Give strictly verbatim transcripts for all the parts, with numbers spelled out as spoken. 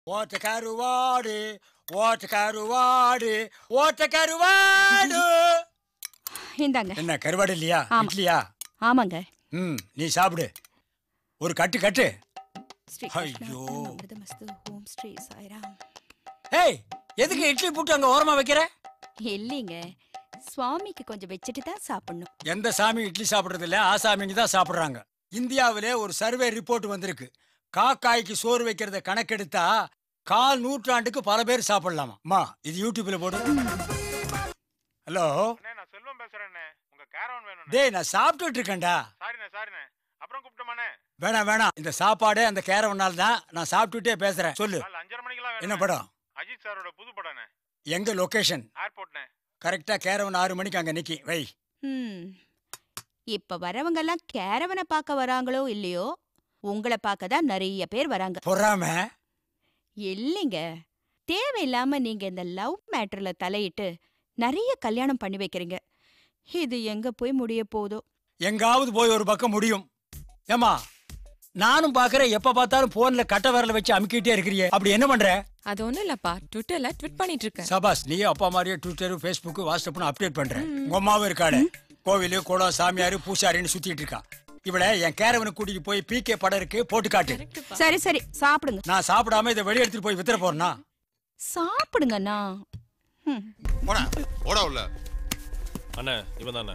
ஓட்ட கருவாடு ஓட்ட கருவாடு ஓட்ட கருவாடு. இந்தாங்க. என்ன கருவாடு இல்லையா? இட்லியா? ஆமாங்க. ம், நீ சாப்பிடு. ஒரு கட்டு கட்டு. ஐயோ. ஓம் ஸ்ரீ சாய்ராம். ஏய், எதுக்கு இட்லி போட்டு அங்க ஓரமா வைக்கிற? இல்லைங்க, சுவாமிக்கு கொஞ்சம் வச்சிட்டு தான் சாப்பிடணும். எந்த சாமி இட்லி சாப்பிடுறது இல்ல, ஆசாமிங்க தான் சாப்பிடுறாங்க. இந்தியாவிலே ஒரு சர்வே ரிப்போர்ட் வந்திருக்கு. காக்காய்க்கு சோறு வைக்கிறத கணக்கெடுத்தா கால் நூற்றாண்டுக்கு பல பேர் சாப்பிடலாமா. அம்மா, இது யூடியூப்ல போடு. ஹலோ, நான் செல்வம் பேசுறேனே. உங்க கேரவன் வேணும். டேய், நான் சாப்பிட்டுட்டு இருக்கேன்டா. சாரிண்ணே சாரிண்ணே. அப்புறம் கூப்பிட்டமானே. வேணாம் வேணாம், இந்த சாப்பாடு அந்த கேரவனால தான் நான் சாப்பிட்டுட்டே பேசுறேன். சொல்லு. அஞ்சரை மணிக்கெல்லாம் வேணும். என்ன படம்? அஜித் சாரோட புது படம்ண்ணே. எங்க லொகேஷன்? ஏர்போர்ட்ண்ணே. கரெக்டா கேரவன் ஆறு மணிக்கு அங்க நிக்கி வை. ம், இப்ப வரவங்க எல்லாம் கேரவனை பார்க்க வராங்களோ இல்லையோ, உங்களை பார்க்க தான் நிறைய பேர் வராங்க. பொறாம இல்லைங்க, தேவையில்லாம நீங்க இந்த லவ் மேட்டர்ல தலையிட்டு நிறைய கல்யாணம் பண்ணி வைக்கிறீங்க. இது எங்க போய் முடிய போதோ. எங்காவது போய் ஒரு பக்கம் முடியும். ஏமா, நானும் பாக்குறேன், எப்ப பார்த்தாலும் போன்ல கட்ட விரல வச்சு அமுக்கிட்டே இருக்கிறியே, அப்படி என்ன பண்ற? அது ஒண்ணும் இல்லப்பா, ட்விட்டர்ல ட்வீட் பண்ணிட்டு இருக்கேன். சபாஸ், நீ அப்பா மாதிரியே ட்விட்டர், ஃபேஸ்புக், வாட்ஸ்அப்னு அப்டேட் பண்ற. உங்க அம்மாவும் இருக்காளே, கோவிலு குளம் சாமியாரு பூசாரின்னு சுத்திட்டு இருக்கா. இவளை என் கேரவனை கூட்டிட்டு போய் பிகே படம் இருக்கு போட்டு காட்டு. சரி சரி, சாப்பிடுங்க. நான் சாப்பிடாம இதை வெளியே எடுத்துட்டு போய் வித்துற போறேனா? சாப்பிடுங்கண்ணா. போடா போடா உள்ள. அண்ணா, இவன் தானே.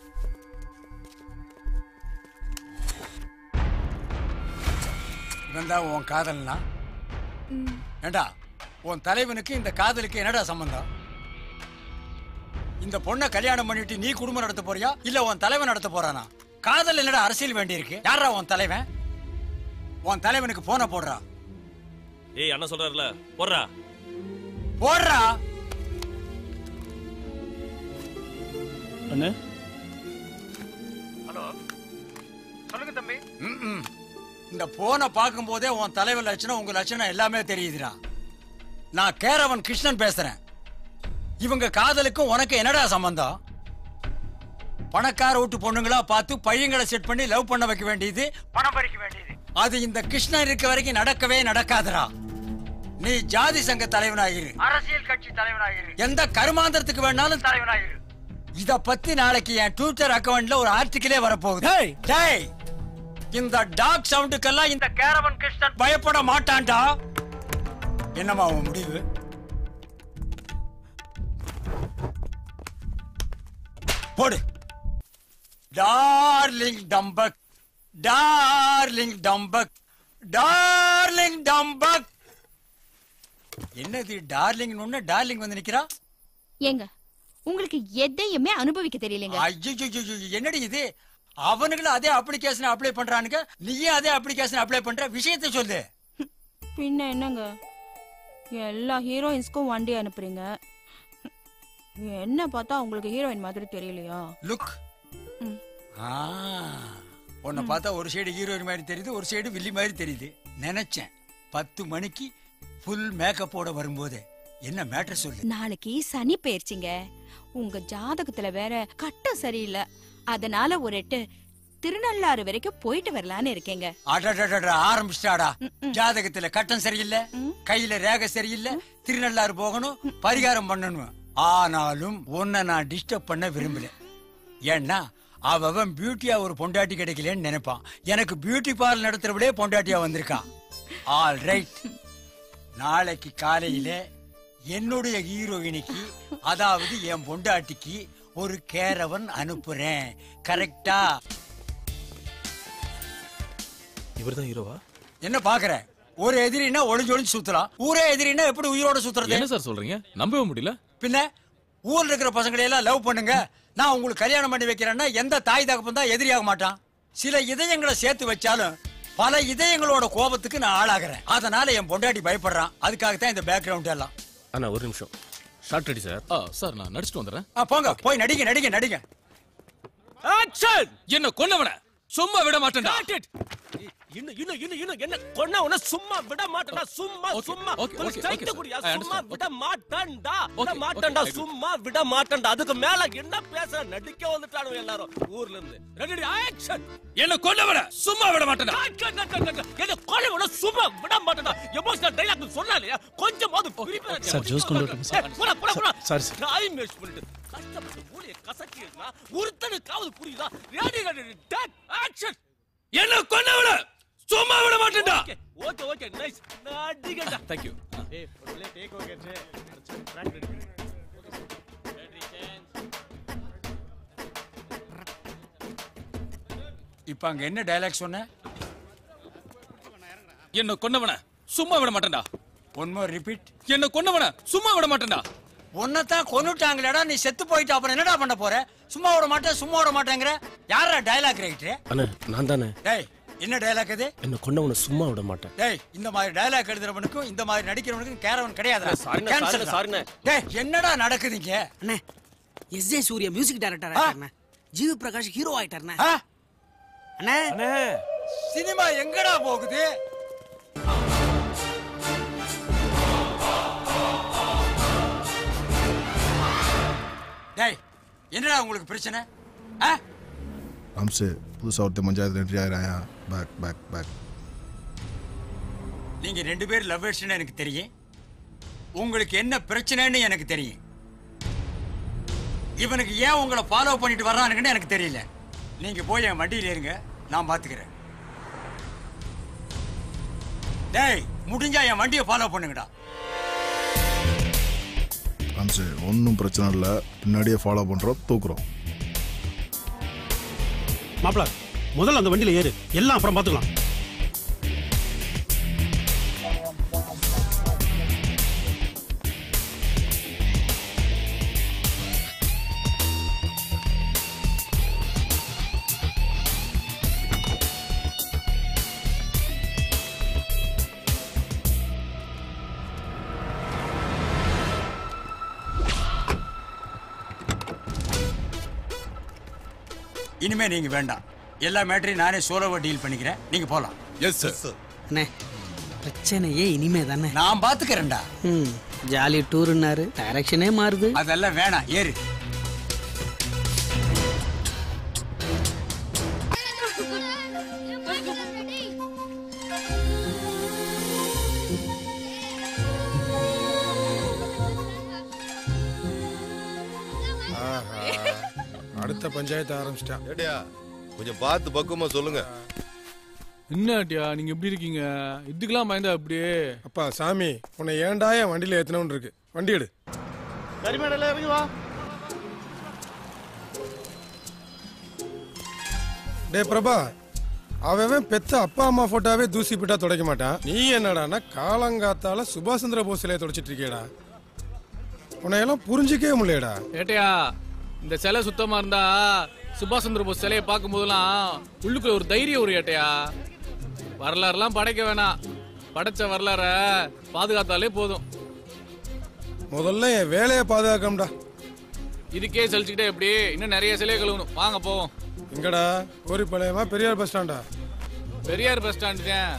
இவன் தான் உன் காதல்னா? ஏண்டா, உன் தலைவனுக்கு இந்த காதலுக்கு என்னடா சம்பந்தம்? இந்த பொண்ணை கல்யாணம் பண்ணிட்டு நீ குடும்பம் நடத்த போறியா இல்ல உன் தலைவன் நடத்த போறானா? காதல் என்னடா அரசியல் வேண்டி இருக்கு? யாரா உன் தலைவன்? உன் தலைவனுக்கு போன போடுறா. ஏய், அண்ணா சொல்றாருல, போடுறா போடுறா. அண்ணா. ஹலோ, சொல்லுங்க தம்பி. ம், இந்த போனை பார்க்கும் போதே உன் தலைவன் லட்சணம் உங்க லட்சணம் எல்லாமே தெரியுதுடா. நான் கேரவன் கிருஷ்ணன் பேசுறேன். இவங்க காதலுக்கும் உனக்கு என்னடா சம்பந்தம்? பணக்கார வீட்டு பொண்ணுங்களா பார்த்து பையங்களை செட் பண்ணி லவ் பண்ண வைக்க வேண்டியது, பணம் பறிக்க வேண்டியது. அது இந்த கிருஷ்ணன் இருக்க வரைக்கும் நடக்கவே நடக்காதுடா. நீ ஜாதி சங்க தலைவனாயிரு, அரசியல் கட்சி தலைவனாயிரு, எந்த கருமாந்திரத்துக்கு வேணாலும் தலைவனாயிரு. இத பத்தி நாளைக்கு என் ட்விட்டர் அக்கவுண்ட்ல ஒரு ஆர்டிகிளே வரப்போகுது. டேய், இந்த டாக் சவுண்டுக்கெல்லாம் இந்த கேரவன் கிருஷ்ணன் பயப்பட மாட்டான்டா. என்னமா உன் முடிவு? போடு. டார்லிங் டம்பக், டார்லிங் டம்பக், டார்லிங் டம்பக். என்னது டார்லிங்? ஒண்ணு டார்லிங் வந்து நிக்கிறா. ஏங்க, உங்களுக்கு எதையுமே அனுபவிக்க தெரியலங்க. ஐயோ, என்னடி இது? அவனுங்களும் அதே அப்ளிகேஷன் அப்ளை பண்றானுங்க, நீயும் அதே அப்ளிகேஷன் அப்ளை பண்ற. விஷயத்தை சொல்லு. பின்ன என்னங்க, எல்லா ஹீரோயின்ஸ்க்கும் வண்டி அனுப்புறீங்க. என்ன பார்த்தா உங்களுக்கு ஹீரோயின் மாதிரி தெரியலையா? லுக், உன்னை பார்த்தா ஒரு சைடு ஹீரோயின் மாதிரி தெரியுது, ஒரு சைடு வில்லி மாதிரி தெரியுது. நினைச்சேன் பத்து மணிக்கு ஃபுல் மேக்கப்போட வரும்போது என்ன மேட்டர் சொல்லு. நாளைக்கு சனி பெயர்ச்சிங்க. உங்க ஜாதகத்துல வேற கட்டம் சரியில்லை. அதனால ஒரு எட்டு திருநள்ளாறு வரைக்கும் போயிட்டு வரலான்னு இருக்கேங்க. ஆரம்பிச்சிட்டாடா. ஜாதகத்துல கட்டம் சரியில்லை, கையில ரேகை சரியில்லை, திருநள்ளாறு போகணும், பரிகாரம் பண்ணணும். ஆனாலும் உன்னை நான் டிஸ்டர்ப் பண்ண விரும்பல. ஏன்னா அவன் பியூட்டியா ஒரு பொண்டாட்டி கிடைக்கலன்னு நினைப்பான். எனக்கு பியூட்டி பார்லர் நடத்துறவளே பொண்டாட்டியா வந்திருக்கான். ஆல் ரைட், நாளைக்கு காலையில என்னுடைய ஹீரோயினிக்கு, அதாவது என் பொண்டாட்டிக்கு ஒரு கேரவன் அனுப்புறேன். கரெக்டா? இவர்தான் ஹீரோவா? என்ன பாக்குற? ஒரு எதிரினா ஒளிஞ்சு ஒளிஞ்சு சுத்தலாம், ஊரே எதிரினா எப்படி உயிரோட சுத்துறது? என்ன சார் சொல்றீங்க? நம்பவே முடியல. பின்ன ஊர்ல இருக்கிற பசங்களை எல்லாம் லவ் பண்ணுங்க, நான் உங்களுக்கு கல்யாணம் பண்ணி வைக்கிறேன்னா எந்த தாய் தகப்பன் தான் எதிரியாக மாட்டான்? சில இதயங்களை சேர்த்து வச்சாலும் பல இதயங்களோட கோபத்துக்கு நான் ஆளாகிறேன். அதனால என் பொண்டாட்டி பயப்படுறான். அதுக்காகத்தான் இந்த பேக்ரவுண்ட் எல்லாம். அண்ணா ஒரு நிமிஷம், ஷார்ட் ரெடி சார். ஆ சார், நான் நடிச்சிட்டு வந்துடுறேன். ஆ போங்க, போய் நடிங்க நடிங்க நடிங்க. ஆக்ஷன்! என்ன கொன்னவன சும்மா விட மாட்டேன்டா. இன்னும் இன்னும் இன்னும் இன்னும் என்ன கொன்னா உன சும்மா விட மாட்டேன்டா சும்மா சும்மா ஸ்ட்ரைட் குடியா சும்மா விட மாட்டேன்டா விட மாட்டேன்டா சும்மா விட மாட்டேன்டா அதுக்கு மேல என்ன பேச நடிக்க வந்துட்டானு எல்லாரும் ஊர்ல இருந்து ரெடி ஆக்ஷன் என்ன கொன்னவன சும்மா விட மாட்டேன்டா என்ன கொன்னவன சும்மா விட மாட்டேன்டா எமோஷனல் டயலாக் சொன்னாலே கொஞ்சமாவது பிரிப்பேர் சார் ஜூஸ் கொண்டு வரட்டும் சார் போடா போடா போடா சார் டைம் வேஸ்ட் பண்ணிட்டு கஷ்டப்பட்டு ஊளிய கசக்கினா ஒருத்தனுக்காவது புரியுதா ரெடி ரெடி டேக் ஆக்ஷன் என்ன கொன்னவன சும்மா விட மாட்டேன்டா ஓகே ஓகே நைஸ் நடிகடா थैंक यू ஏய் ப்ளே டேக் ஓகே சே ட்ராக் ரெடி ரெடி சான்ஸ் இப்போ அங்க என்ன டயலாக் சொன்ன? என்ன கொன்னவன சும்மா விட மாட்டேன்டா. One more repeat. என்ன கொன்னவன சும்மா விட மாட்டேன்டா. ஒன்னதான் கொன்னுட்டாங்களேடா, நீ செத்து போயிட்டு அப்புறம் என்னடா பண்ண போற? சும்மா விட மாட்டேன் சும்மா விட மாட்டேங்கிற. யாரா டயலாக் ரைட்டர்? அண்ணா நான் தானே. டேய் என்ன டயலாக் இது? என்ன கொன்னவன சும்மா விட மாட்டேன். டேய் இந்த மாதிரி டயலாக் எழுதுறவனுக்கும் இந்த மாதிரி நடிக்கிறவனுக்கும் கேரவன் கிடையாதுடா. சாரிண்ணே சாரிண்ணே. டேய் என்னடா நடக்குதுங்க? அண்ணே S J Surya music director ஆயிட்டாருண்ணே. G V Prakash hero ஆயிட்டாருண்ணே. அண்ணே அண்ணே சினிமா எங்கடா போகுது? டேய் என்னடா உங்களுக்கு பிரச்சனை? ஆ हमसे புதுசா ஒருத்த பஞ்சாயத்துல என்ட்ரி ஆயிராயா. Back back back. நீங்க ரெண்டு பேர் லவ்வர்ஸ்னு எனக்கு தெரியும். உங்களுக்கு என்ன பிரச்சனைன்னு எனக்கு தெரியும். இவனுக்கு ஏன் உங்களை ஃபாலோ பண்ணிட்டு வர்றானுங்கன்னு எனக்கு தெரியல. நீங்க போய் என் வண்டியில இருங்க, நான் பாத்துக்கிறேன். டேய் முடிஞ்சா என் வண்டியை ஃபாலோ பண்ணுங்கடா. हमसे ஒன்றும் பிரச்சனை இல்லை, பின்னாடியே ஃபாலோ பண்றோம், தூக்குறோம். மாப்பிள முதல்ல அந்த வண்டியில ஏறு, எல்லாம் அப்புறம் பாத்துக்கலாம். இனிமே நீங்க வேண்டாம், எல்லா மேட்டரையும் நானே சோலோவா டீல் பண்ணிக்கிறேன். நீங்க போலாம். Yes sir. அண்ணே பிரச்சனையே இனிமே தானே. நான் பாத்துக்கிறேன்டா. ம் ஜாலி டூர்னாரு, டைரக்ஷனே மாறுது. அதெல்லாம் வேணாம், ஏறு. அடுத்த பஞ்சாயத்து ஆரம்பிச்சிட்டான். ஏடியா கொஞ்சம் பார்த்து பக்குவமா சொல்லுங்க. என்னட்டியா நீங்க எப்படி இருக்கீங்க? இதுக்கெல்லாம் பயந்தா அப்படியே? அப்பா சாமி உன்னை ஏன்டா என் வண்டியில ஏத்தணும்னு இருக்கு. வண்டி எடு. கரிமேடல இறங்கி வா. டே பிரபா, அவன் பெத்த அப்பா அம்மா போட்டோவே தூசி பிட்டா துடைக்க மாட்டான். நீ என்னடானா காலங்காத்தால சுபாஷ் சந்திர போஸ் சிலையை துடைச்சிட்டு இருக்கியடா. உன்னையெல்லாம் புரிஞ்சிக்கவே முடியலடா. ஏட்டையா இந்த சிலை சுத்தமா இருந்தா சுபாஷ் சந்திர போஸ் சிலையை பார்க்கும் போதெல்லாம் உள்ளுக்குள்ள ஒரு தைரியம் ஒரு ஏட்டையா. வரலாறுலாம் படைக்க வேணாம், படைச்ச வரலாற பாதுகாத்தாலே போதும். முதல்ல என் வேலையை பாதுகாக்கணும்டா. இதுக்கே சலிச்சுக்கிட்டே எப்படி? இன்னும் நிறைய சிலையை கழுவணும். வாங்க போவோம். எங்கடா? கோரிப்பாளையமா பெரியார் பஸ் ஸ்டாண்டா? பெரியார் பஸ் ஸ்டாண்டு தான்.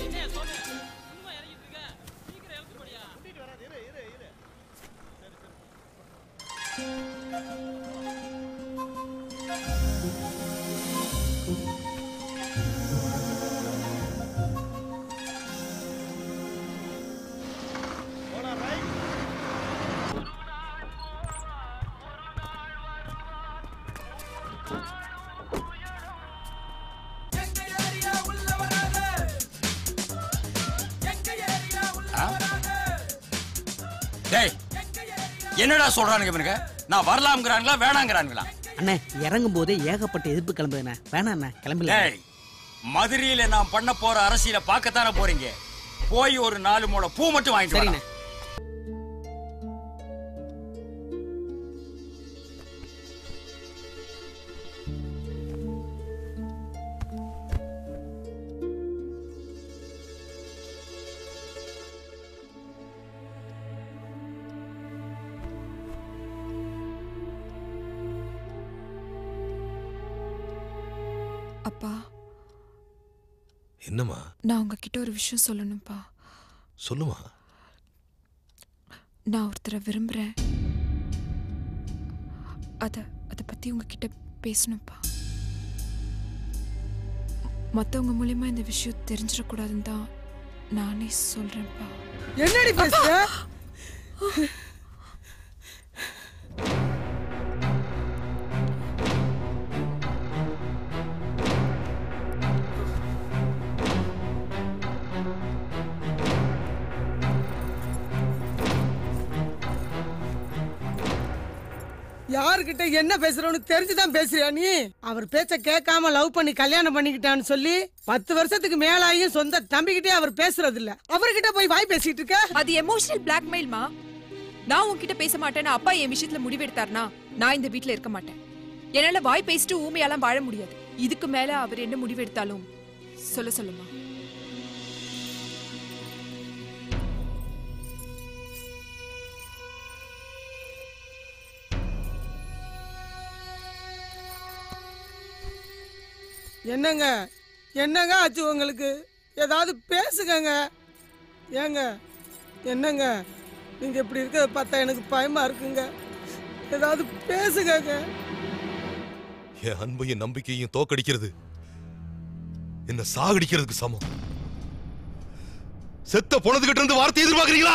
டேய் என்னடா சொல்றானுங்க இவனுங்க? நான் வரலாம்ங்கறாங்களா வேணாங்கறாங்களா? அண்ணே இறங்கும் போதே ஏகப்பட்ட எதிர்ப்பு கிளம்புதுண்ணே. வேணாம் அண்ணே கிளம்பல. டேய் மதுரையில நான் பண்ண போற அரசியலை பார்க்கத்தானே போறீங்க. போய் ஒரு நாலு மூளை பூ மட்டும் வாங்கிட்டு வாங்க. அப்பா என்னம்மா? நான் உங்ககிட்ட ஒரு விஷயம் சொல்லணும்ப்பா. சொல்லுமா. நான் ஒருத்தரை விரும்புகிறேன். அதை அதை பற்றி உங்ககிட்ட பேசணும்ப்பா. மற்றவங்க மூலியமா இந்த விஷயம் தெரிஞ்சிடக்கூடாதுன்னு தான் நானே சொல்கிறேன்ப்பா. என்னடி பேசுற? யாருக்கிட்ட என்ன பேசுறோன்னு தெரிஞ்சுதான் பேசுறியா நீ? அவர் பேச்ச கேட்காம லவ் பண்ணி கல்யாணம் பண்ணிக்கிட்டான்னு சொல்லி பத்து வருஷத்துக்கு மேலாயும் சொந்த தம்பிக்கிட்டே அவர் பேசுறது இல்ல. அவர்கிட்ட போய் வாய் பேசிட்டு இருக்க. அது எமோஷனல் பிளாக்மெயில்மா. நான் உன்கிட்ட பேச மாட்டேன்னு அப்பா என் விஷயத்துல முடிவெடுத்தாருனா நான் இந்த வீட்டுல இருக்க மாட்டேன். என்னால வாய் பேசிட்டு ஊமையாலாம் வாழ முடியாது. இதுக்கு மேல அவர் என்ன முடிவெடுத்தாலும் சொல்ல சொல்லுமா. என்னங்க என்னங்க ஆச்சு உங்களுக்கு? ஏதாவது பேசுங்க. ஏங்க என்னங்க நீங்க இப்படி இருக்க பார்த்தா எனக்கு பயமா இருக்குங்க. ஏதாவது பேசுங்க. என் அன்பையும் நம்பிக்கையும் தோக்கடிக்கிறது என்ன சாகடிக்கிறதுக்கு சமம். செத்த போனதுகிட்ட இருந்து வார்த்தை எதிர்பார்க்கறீங்களா?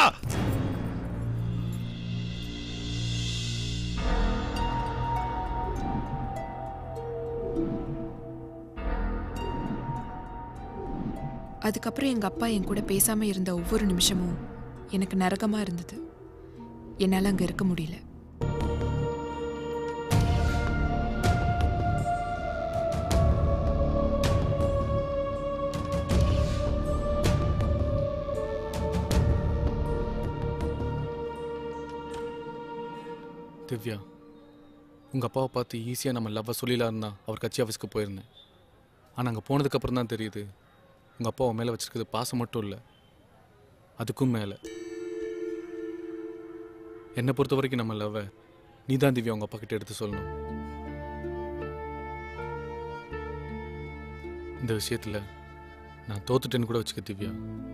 அதுக்கப்புறம் எங்க அப்பா என் கூட பேசாம இருந்த ஒவ்வொரு நிமிஷமும் எனக்கு நரகமா இருந்தது. என்னால அங்க இருக்க முடியல. திவ்யா, உங்க அப்பாவை பார்த்து ஈஸியா நம்ம லவ்வை சொல்லிடலாருன்னா அவர் கட்சி ஆஃபீஸ்க்கு போயிருந்தேன். ஆனா அங்க போனதுக்கு அப்புறம் தான் தெரியுது உங்க அப்பா உன் மேல வச்சிருக்கிறது பாசம் மட்டும் இல்லை, அதுக்கும் மேல. என்னை பொறுத்த வரைக்கும் நம்ம லவ்வை நீ தான் திவ்யா உங்க அப்பா கிட்ட எடுத்து சொல்லணும். இந்த விஷயத்துல நான் தோத்துட்டேன்னு கூட வச்சுக்க திவ்யா.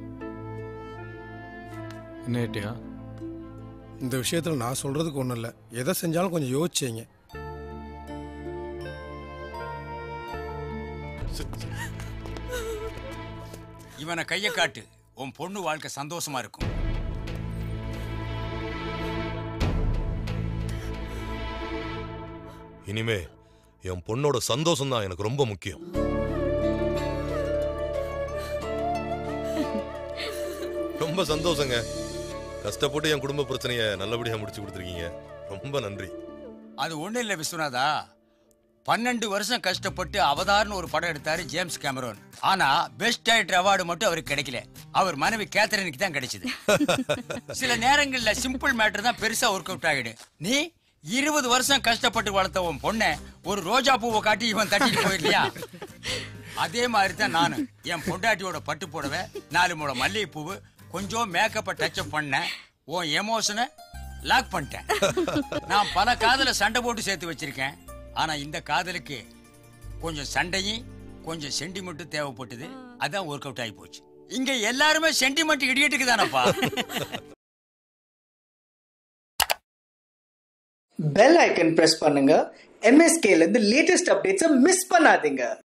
என்ன ஏட்டியா? இந்த விஷயத்துல நான் சொல்றதுக்கு ஒண்ணும் இல்லை. எதை செஞ்சாலும் கொஞ்சம் யோசிச்சீங்க. இவனை கையை காட்டு, உன் பொண்ணு வாழ்க்கை சந்தோஷமா இருக்கும். இனிமே என் பொண்ணோட சந்தோஷம் தான் எனக்கு ரொம்ப முக்கியம். ரொம்ப சந்தோஷங்க. கஷ்டப்பட்டு என் குடும்ப பிரச்சனையை நல்லபடியா முடிச்சு கொடுத்துருக்கீங்க. ரொம்ப நன்றி. அது ஒண்ணு இல்ல விஸ்வநாதா, பன்னெண்டு வருஷம் கஷ்டப்பட்டு அவதார்னு ஒரு படம் எடுத்தாரு ஜேம்ஸ் கேமரோன். ஆனா பெஸ்ட் டைரக்டர் அவார்டு மட்டும் அவருக்கு கிடைக்கல. அவர் மனைவி கேத்தரினுக்கு தான் கிடைச்சது. சில நேரங்கள்ல சிம்பிள் மேட்டர் தான் பெருசா ஒர்க் அவுட் ஆகிடு. நீ இருபது வருஷம் கஷ்டப்பட்டு வளர்த்த உன் பொண்ணை ஒரு ரோஜா பூவை காட்டி இவன் தட்டிட்டு போயிடலையா? அதே மாதிரி தான் நானு என் பொண்டாட்டியோட பட்டு புடவை, நாலு மூட மல்லிகை பூவு, கொஞ்சம் மேக்கப்பை டச்சப் பண்ண உன் எமோஷனை லாக் பண்ணிட்டேன். நான் பல காதல சண்டை போட்டு சேர்த்து வச்சிருக்கேன். ஆனா இந்த காதலுக்கு கொஞ்சம் சண்டையும் கொஞ்சம் சென்டிமெண்ட்டும் தேவைப்பட்டது. அதான் ஒர்க் அவுட் ஆகி போச்சு. இங்க எல்லாருமே சென்டிமெண்ட் இடியட்டுக்கு தானப்பா. பெல் ஐக்கன் பிரஸ் பண்ணுங்க. எம் எஸ் கே ல இருந்து லேட்டஸ்ட் அப்டேட்ஸ் மிஸ் பண்ணாதீங்க.